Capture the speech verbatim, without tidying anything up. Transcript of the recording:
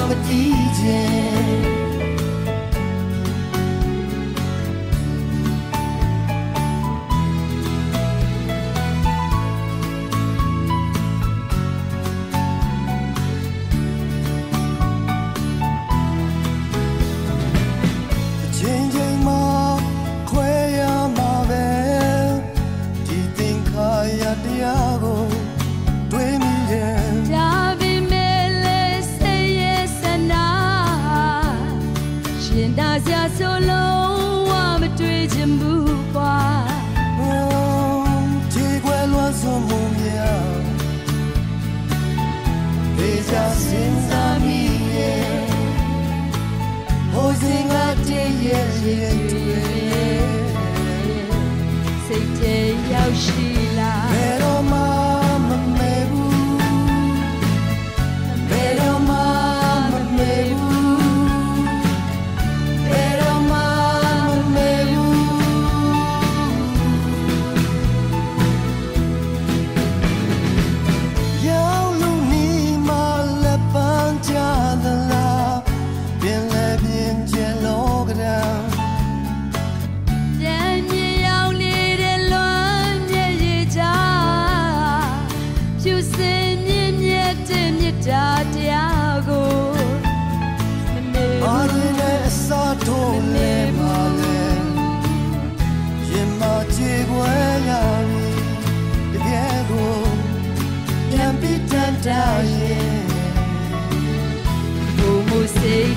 မတည်ခြင်းစိတ်ထဲရောက်ရှိလာဘယ်တော့မှမမေ့ဘူးဘယ်တော့မှမမေ့ဘူးဘယ်တော့မှမမေ့ဘူးရောက်လို့နေမှလက်ပန်းကြသလားပြင်လဲပြင်ကျလောကရာတရားကိုမမေ့ဘူးအားရတဲ့အစားထိုးလေပါလေရင်မချေွယ်ရပြီတကယ်ကိုပြန်ပြီးတန်တာရဲ့ဘုံမစိတ်